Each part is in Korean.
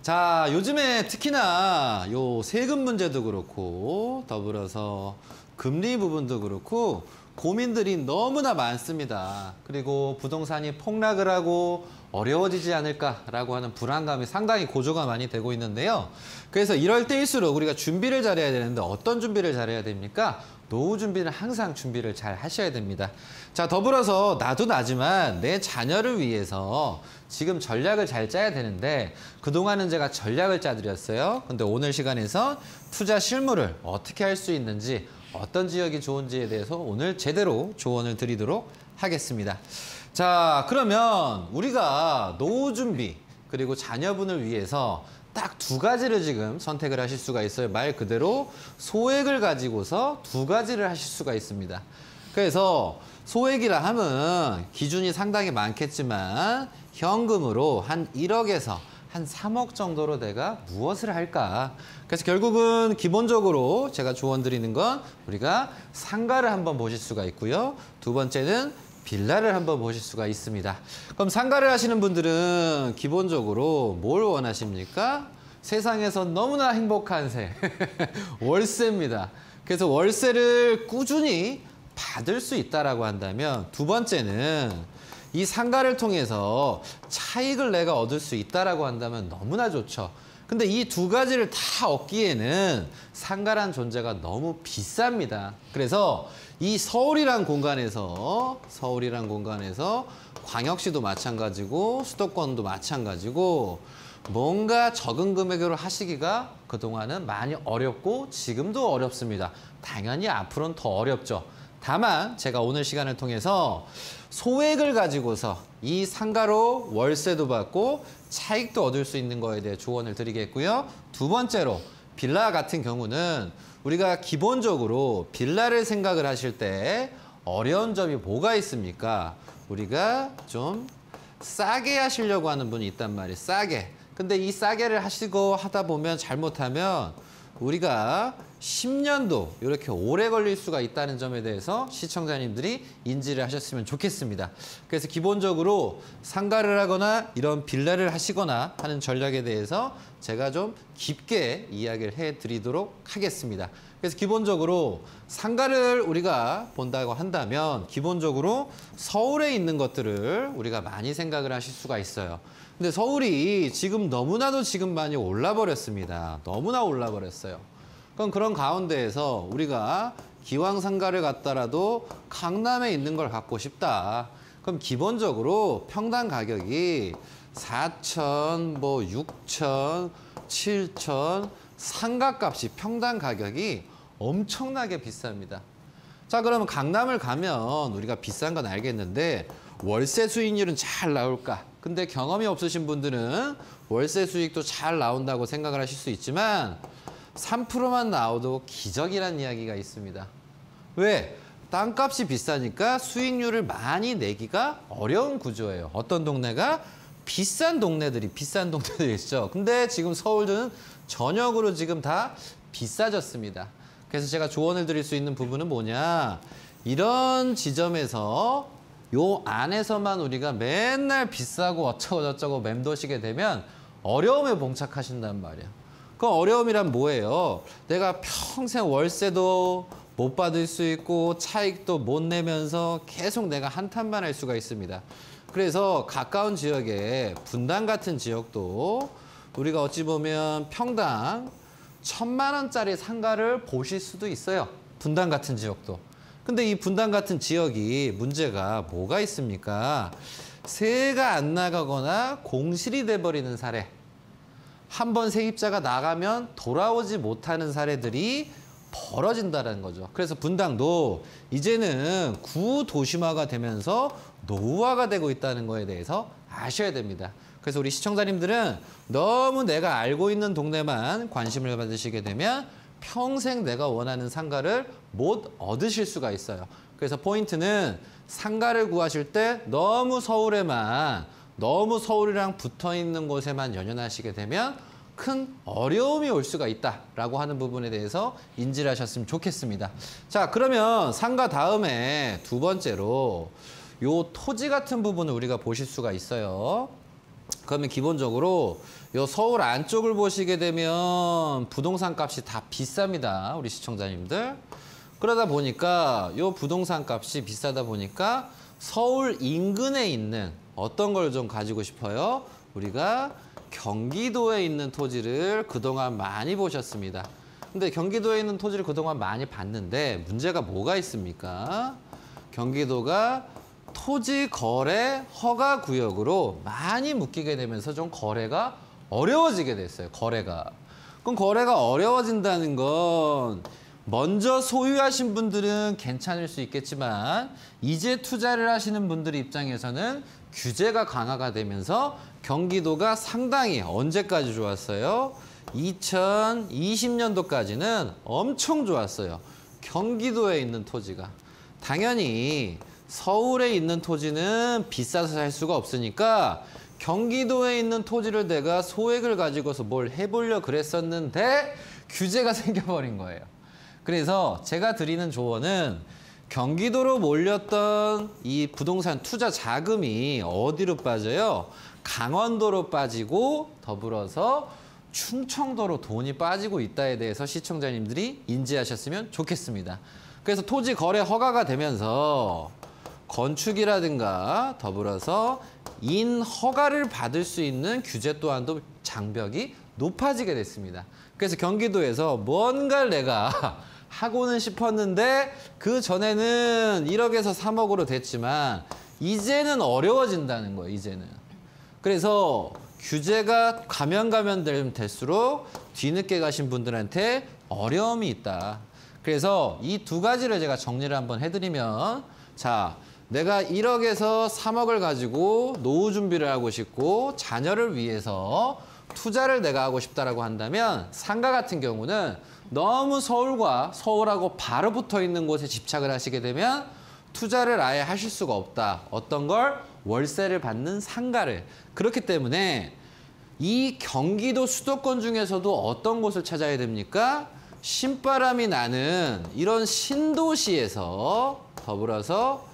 자, 요즘에 특히나 요 세금 문제도 그렇고 더불어서 금리 부분도 그렇고 고민들이 너무나 많습니다. 그리고 부동산이 폭락을 하고 어려워지지 않을까라고 하는 불안감이 상당히 고조가 많이 되고 있는데요. 그래서 이럴 때일수록 우리가 준비를 잘해야 되는데 어떤 준비를 잘해야 됩니까? 노후 준비는 항상 준비를 잘 하셔야 됩니다. 자, 더불어서 나도 나지만 내 자녀를 위해서 지금 전략을 잘 짜야 되는데 그동안은 제가 전략을 짜드렸어요. 근데 오늘 시간에서 투자 실무를 어떻게 할 수 있는지 어떤 지역이 좋은지에 대해서 오늘 제대로 조언을 드리도록 하겠습니다. 자, 그러면 우리가 노후 준비 그리고 자녀분을 위해서 딱 두 가지를 지금 선택을 하실 수가 있어요. 말 그대로 소액을 가지고서 두 가지를 하실 수가 있습니다. 그래서 소액이라 하면 기준이 상당히 많겠지만 현금으로 한 1억에서 한 3억 정도로 내가 무엇을 할까? 그래서 결국은 기본적으로 제가 조언 드리는 건 우리가 상가를 한번 보실 수가 있고요. 두 번째는 빌라를 한번 보실 수가 있습니다. 그럼 상가를 하시는 분들은 기본적으로 뭘 원하십니까? 세상에서 너무나 행복한 새, 월세입니다. 그래서 월세를 꾸준히 받을 수 있다라고 한다면 두 번째는 이 상가를 통해서 차익을 내가 얻을 수 있다라고 한다면 너무나 좋죠. 근데 이 두 가지를 다 얻기에는 상가란 존재가 너무 비쌉니다. 그래서 이 서울이란 공간에서 광역시도 마찬가지고 수도권도 마찬가지고 뭔가 적은 금액으로 하시기가 그동안은 많이 어렵고 지금도 어렵습니다. 당연히 앞으로는 더 어렵죠. 다만 제가 오늘 시간을 통해서 소액을 가지고서 이 상가로 월세도 받고 차익도 얻을 수 있는 거에 대해 조언을 드리겠고요. 두 번째로 빌라 같은 경우는 우리가 기본적으로 빌라를 생각을 하실 때 어려운 점이 뭐가 있습니까? 우리가 좀 싸게 하시려고 하는 분이 있단 말이에요. 싸게. 근데 이 싸게를 하시고 하다 보면 잘못하면 우리가 10년도 이렇게 오래 걸릴 수가 있다는 점에 대해서 시청자님들이 인지를 하셨으면 좋겠습니다. 그래서 기본적으로 상가를 하거나 이런 빌라를 하시거나 하는 전략에 대해서 제가 좀 깊게 이야기를 해드리도록 하겠습니다. 그래서 기본적으로 상가를 우리가 본다고 한다면 기본적으로 서울에 있는 것들을 우리가 많이 생각을 하실 수가 있어요. 근데 서울이 지금 너무나도 지금 많이 올라버렸습니다. 너무나 올라버렸어요. 그럼 그런 가운데에서 우리가 기왕 상가를 갖다라도 강남에 있는 걸 갖고 싶다. 그럼 기본적으로 평당 가격이 4천, 뭐 6천, 7천, 상가값이 평당 가격이 엄청나게 비쌉니다. 자, 그러면 강남을 가면 우리가 비싼 건 알겠는데 월세 수익률은 잘 나올까? 근데 경험이 없으신 분들은 월세 수익도 잘 나온다고 생각을 하실 수 있지만 3%만 나와도 기적이라는 이야기가 있습니다. 왜? 땅값이 비싸니까 수익률을 많이 내기가 어려운 구조예요. 어떤 동네가? 비싼 동네들이 있죠. 근데 지금 서울은 전역으로 지금 다 비싸졌습니다. 그래서 제가 조언을 드릴 수 있는 부분은 뭐냐? 이런 지점에서 요 안에서만 우리가 맨날 비싸고 어쩌고저쩌고 맴도시게 되면 어려움에 봉착하신단 말이에요. 그 어려움이란 뭐예요? 내가 평생 월세도 못 받을 수 있고 차익도 못 내면서 계속 내가 한탄만 할 수가 있습니다. 그래서 가까운 지역에 분당 같은 지역도 우리가 어찌 보면 평당 1,000만 원짜리 상가를 보실 수도 있어요. 분당 같은 지역도. 근데 이 분당 같은 지역이 문제가 뭐가 있습니까? 세가 안 나가거나 공실이 돼버리는 사례. 한번 세입자가 나가면 돌아오지 못하는 사례들이 벌어진다는 거죠. 그래서 분당도 이제는 구도심화가 되면서 노후화가 되고 있다는 거에 대해서 아셔야 됩니다. 그래서 우리 시청자님들은 너무 내가 알고 있는 동네만 관심을 받으시게 되면 평생 내가 원하는 상가를 못 얻으실 수가 있어요. 그래서 포인트는 상가를 구하실 때 너무 서울이랑 붙어 있는 곳에만 연연하시게 되면 큰 어려움이 올 수가 있다라고 하는 부분에 대해서 인지를 하셨으면 좋겠습니다. 자, 그러면 상가 다음에 두 번째로 요 토지 같은 부분을 우리가 보실 수가 있어요. 그러면 기본적으로 요 서울 안쪽을 보시게 되면 부동산 값이 다 비쌉니다. 우리 시청자님들. 그러다 보니까 요 부동산 값이 비싸다 보니까 서울 인근에 있는 어떤 걸 좀 가지고 싶어요? 우리가 경기도에 있는 토지를 그동안 많이 보셨습니다. 근데 경기도에 있는 토지를 그동안 많이 봤는데 문제가 뭐가 있습니까? 경기도가 토지 거래 허가 구역으로 많이 묶이게 되면서 좀 거래가 어려워지게 됐어요. 거래가. 그럼 거래가 어려워진다는 건 먼저 소유하신 분들은 괜찮을 수 있겠지만 이제 투자를 하시는 분들 입장에서는 규제가 강화가 되면서 경기도가 상당히 언제까지 좋았어요? 2020년도까지는 엄청 좋았어요. 경기도에 있는 토지가. 당연히 서울에 있는 토지는 비싸서 살 수가 없으니까 경기도에 있는 토지를 내가 소액을 가지고서 뭘 해보려 그랬었는데 규제가 생겨버린 거예요. 그래서 제가 드리는 조언은 경기도로 몰렸던 이 부동산 투자 자금이 어디로 빠져요? 강원도로 빠지고 더불어서 충청도로 돈이 빠지고 있다에 대해서 시청자님들이 인지하셨으면 좋겠습니다. 그래서 토지 거래 허가가 되면서 건축이라든가 더불어서 인허가를 받을 수 있는 규제 또한도 장벽이 높아지게 됐습니다. 그래서 경기도에서 뭔가를 내가 하고는 싶었는데 그 전에는 1억에서 3억으로 됐지만 이제는 어려워진다는 거예요. 이제는. 그래서 규제가 가면 될수록 뒤늦게 가신 분들한테 어려움이 있다. 그래서 이 두 가지를 제가 정리를 한번 해드리면 자, 내가 1억에서 3억을 가지고 노후 준비를 하고 싶고 자녀를 위해서 투자를 내가 하고 싶다라고 한다면 상가 같은 경우는 너무 서울하고 바로 붙어 있는 곳에 집착을 하시게 되면 투자를 아예 하실 수가 없다. 어떤 걸? 월세를 받는 상가를. 그렇기 때문에 이 경기도 수도권 중에서도 어떤 곳을 찾아야 됩니까? 신바람이 나는 이런 신도시에서 더불어서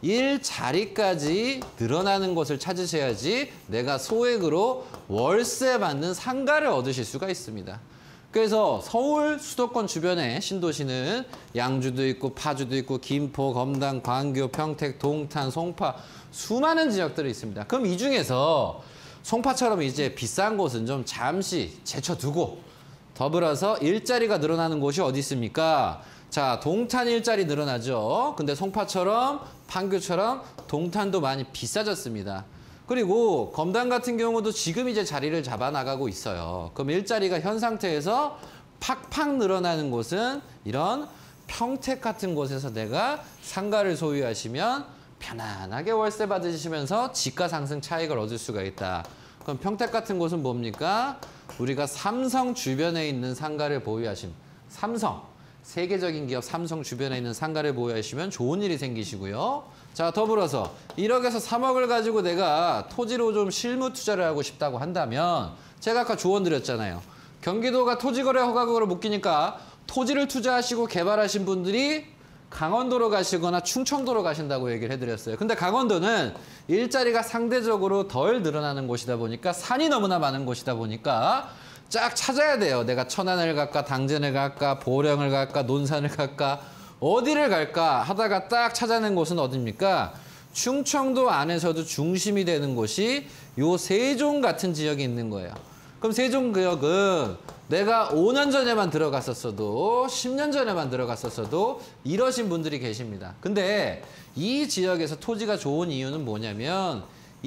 일자리까지 늘어나는 곳을 찾으셔야지 내가 소액으로 월세 받는 상가를 얻으실 수가 있습니다. 그래서 서울 수도권 주변에 신도시는 양주도 있고 파주도 있고 김포, 검단, 광교, 평택, 동탄, 송파 수많은 지역들이 있습니다. 그럼 이 중에서 송파처럼 이제 비싼 곳은 좀 잠시 제쳐두고 더불어서 일자리가 늘어나는 곳이 어디 있습니까? 자, 동탄 일자리 늘어나죠. 근데 송파처럼 판교처럼 동탄도 많이 비싸졌습니다. 그리고 검단 같은 경우도 지금 이제 자리를 잡아 나가고 있어요. 그럼 일자리가 현 상태에서 팍팍 늘어나는 곳은 이런 평택 같은 곳에서 내가 상가를 소유하시면 편안하게 월세 받으시면서 지가 상승 차익을 얻을 수가 있다. 그럼 평택 같은 곳은 뭡니까? 우리가 삼성 주변에 있는 상가를 보유하신 삼성, 세계적인 기업 삼성 주변에 있는 상가를 보유하시면 좋은 일이 생기시고요. 자, 더불어서 1억에서 3억을 가지고 내가 토지로 좀 실무 투자를 하고 싶다고 한다면 제가 아까 조언 드렸잖아요. 경기도가 토지거래 허가구로 묶이니까 토지를 투자하시고 개발하신 분들이 강원도로 가시거나 충청도로 가신다고 얘기를 해드렸어요. 근데 강원도는 일자리가 상대적으로 덜 늘어나는 곳이다 보니까 산이 너무나 많은 곳이다 보니까 쫙 찾아야 돼요. 내가 천안을 갈까, 당진을 갈까, 보령을 갈까, 논산을 갈까, 어디를 갈까 하다가 딱 찾아낸 곳은 어디입니까? 충청도 안에서도 중심이 되는 곳이 요 세종 같은 지역이 있는 거예요. 그럼 세종 지역은 내가 5년 전에만 들어갔었어도 10년 전에만 들어갔었어도 이러신 분들이 계십니다. 근데 이 지역에서 토지가 좋은 이유는 뭐냐면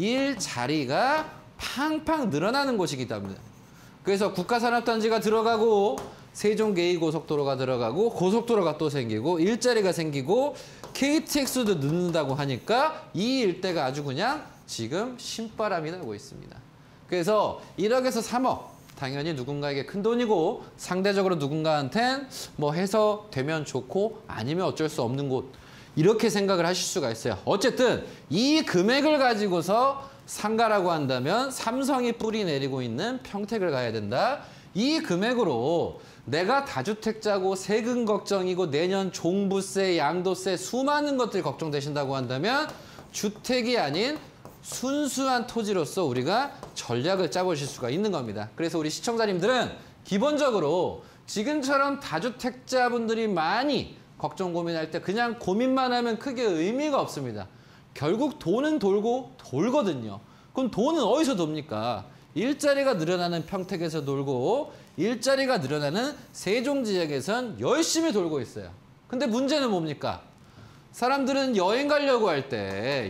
일자리가 팡팡 늘어나는 곳이기 때문에. 그래서 국가산업단지가 들어가고 세종계의고속도로가 들어가고 고속도로가 또 생기고 일자리가 생기고 KTX도 늦는다고 하니까 이 일대가 아주 그냥 지금 신바람이 나고 있습니다. 그래서 1억에서 3억 당연히 누군가에게 큰 돈이고 상대적으로 누군가한텐 뭐 해서 되면 좋고 아니면 어쩔 수 없는 곳 이렇게 생각을 하실 수가 있어요. 어쨌든 이 금액을 가지고서 상가라고 한다면 삼성이 뿌리 내리고 있는 평택을 가야 된다. 이 금액으로 내가 다주택자고 세금 걱정이고 내년 종부세, 양도세 수많은 것들이 걱정되신다고 한다면 주택이 아닌 순수한 토지로서 우리가 전략을 짜보실 수가 있는 겁니다. 그래서 우리 시청자님들은 기본적으로 지금처럼 다주택자분들이 많이 걱정 고민할 때 그냥 고민만 하면 크게 의미가 없습니다. 결국 돈은 돌고 돌거든요. 그럼 돈은 어디서 돕니까? 일자리가 늘어나는 평택에서 돌고 일자리가 늘어나는 세종 지역에선 열심히 돌고 있어요. 근데 문제는 뭡니까? 사람들은 여행 가려고 할 때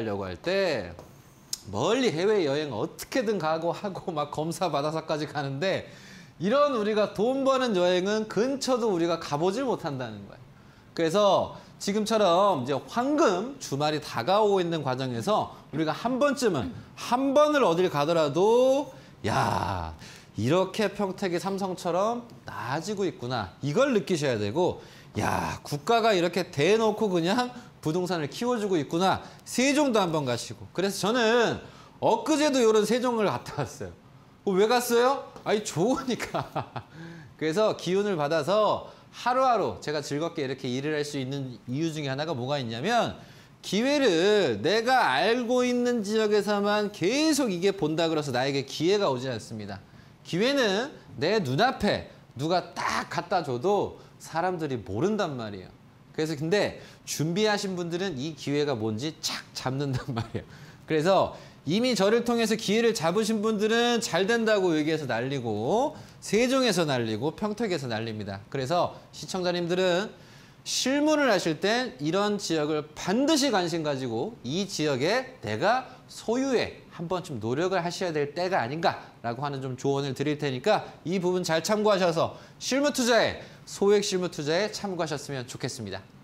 멀리 해외여행 어떻게든 가고 하고 막 검사 받아서까지 가는데 이런 우리가 돈 버는 여행은 근처도 우리가 가보질 못한다는 거예요. 그래서 지금처럼 이제 황금 주말이 다가오고 있는 과정에서 우리가 한 번을 어딜 가더라도 야, 이렇게 평택이 삼성처럼 나아지고 있구나. 이걸 느끼셔야 되고 야, 국가가 이렇게 대놓고 그냥 부동산을 키워주고 있구나. 세종도 한번 가시고. 그래서 저는 엊그제도 이런 세종을 갔다 왔어요. 왜 갔어요? 아니, 좋으니까. 그래서 기운을 받아서 하루하루 제가 즐겁게 이렇게 일을 할 수 있는 이유 중에 하나가 뭐가 있냐면 기회를 내가 알고 있는 지역에서만 계속 이게 본다 그래서 나에게 기회가 오지 않습니다. 기회는 내 눈앞에 누가 딱 갖다 줘도 사람들이 모른단 말이에요. 그래서 근데 준비하신 분들은 이 기회가 뭔지 착 잡는단 말이에요. 그래서 이미 저를 통해서 기회를 잡으신 분들은 잘 된다고 얘기해서 날리고 세종에서 날리고 평택에서 날립니다. 그래서 시청자님들은 실문을 하실 땐 이런 지역을 반드시 관심 가지고 이 지역에 내가 소유에 한 번쯤 노력을 하셔야 될 때가 아닌가라고 하는 좀 조언을 드릴 테니까 이 부분 잘 참고하셔서 실무 투자에 소액 실무 투자에 참고하셨으면 좋겠습니다.